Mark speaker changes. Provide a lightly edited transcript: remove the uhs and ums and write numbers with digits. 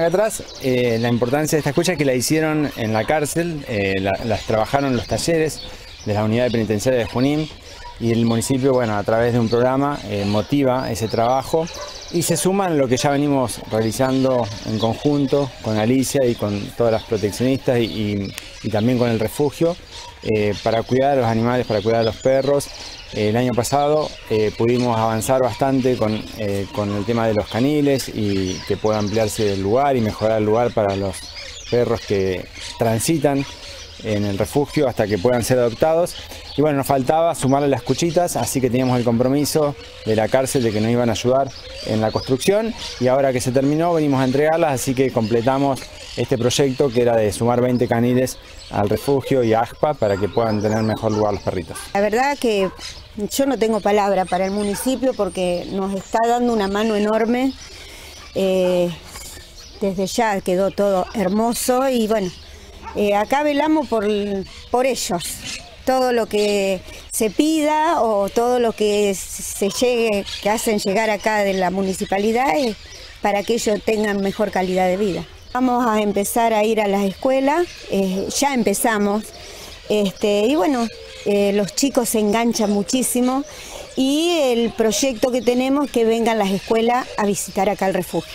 Speaker 1: atrás, la importancia de esta escucha es que la hicieron en la cárcel, las trabajaron en los talleres de la unidad penitenciaria de Junín, y el municipio, bueno, a través de un programa motiva ese trabajo y se suman lo que ya venimos realizando en conjunto con Alicia y con todas las proteccionistas y también con el refugio para cuidar a los animales, para cuidar a los perros. El año pasado pudimos avanzar bastante con el tema de los caniles y que pueda ampliarse el lugar y mejorar el lugar para los perros que transitan en el refugio hasta que puedan ser adoptados. Y bueno, nos faltaba sumarle las cuchitas, así que teníamos el compromiso de la cárcel de que nos iban a ayudar en la construcción y ahora que se terminó venimos a entregarlas, así que completamos este proyecto que era de sumar 20 caniles al refugio y a AXPA para que puedan tener mejor lugar los perritos.
Speaker 2: La verdad que yo no tengo palabra para el municipio porque nos está dando una mano enorme. Desde ya quedó todo hermoso y bueno, acá velamos por ellos. Todo lo que se pida o todo lo que que hacen llegar acá de la municipalidad es para que ellos tengan mejor calidad de vida. Vamos a empezar a ir a las escuelas, ya empezamos, y bueno, los chicos se enganchan muchísimo y el proyecto que tenemos es que vengan las escuelas a visitar acá el refugio.